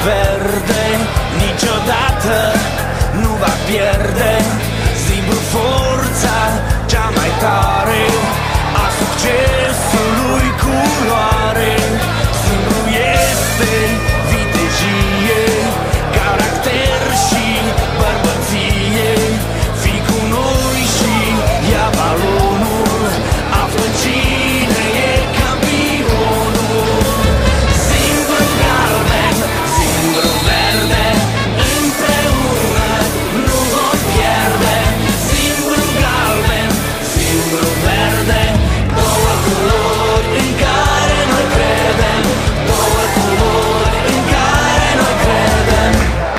verde niciodată nu va pierde. Simbru forța cea mai tare a succesului culoare. Simbru este vitejie, caracter și bărbăție. Fii cu noi și ia balonul, află cine e campionul. Simbru galben, simbru verde, împreună nu vom pierde. Simbru galben, simbru verde, două culori în care noi credem. Două culori în care noi credem.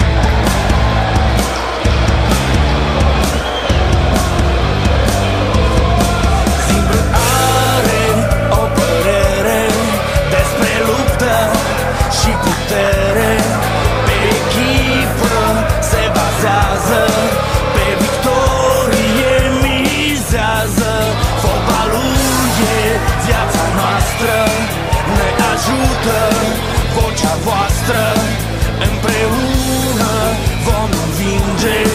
Simbru are o părere despre luptă și putere. Pe echipă se bazează, pe victorie mizează. Fotbalul e viața noastră, ne ajută vocea voastră. Împreună vom învinge